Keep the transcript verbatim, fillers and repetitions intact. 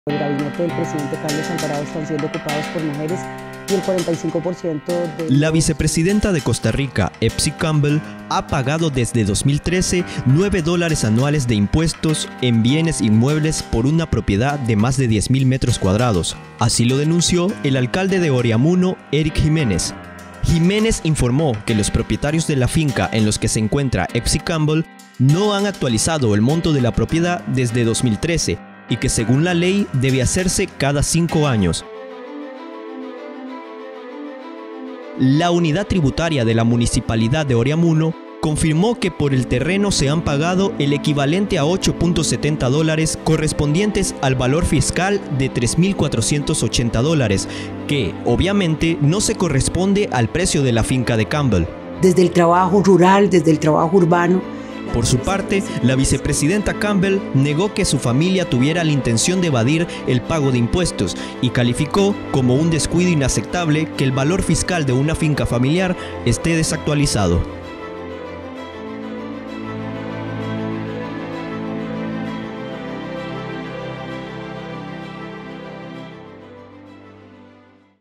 El gabinete del presidente Carlos Alvarado están siendo ocupados por mujeres y el cuarenta y cinco por ciento de... La vicepresidenta de Costa Rica, Epsi Campbell, ha pagado desde dos mil trece nueve dólares anuales de impuestos en bienes inmuebles por una propiedad de más de diez mil metros cuadrados. Así lo denunció el alcalde de Oriamuno, Eric Jiménez. Jiménez informó que los propietarios de la finca en los que se encuentra Epsi Campbell no han actualizado el monto de la propiedad desde dos mil trece y que según la ley debe hacerse cada cinco años. La unidad tributaria de la Municipalidad de Oriamuno confirmó que por el terreno se han pagado el equivalente a ocho punto setenta dólares correspondientes al valor fiscal de tres mil cuatrocientos ochenta dólares, que obviamente no se corresponde al precio de la finca de Campbell. Desde el trabajo rural, desde el trabajo urbano. Por su parte, la vicepresidenta Campbell negó que su familia tuviera la intención de evadir el pago de impuestos y calificó como un descuido inaceptable que el valor fiscal de una finca familiar esté desactualizado.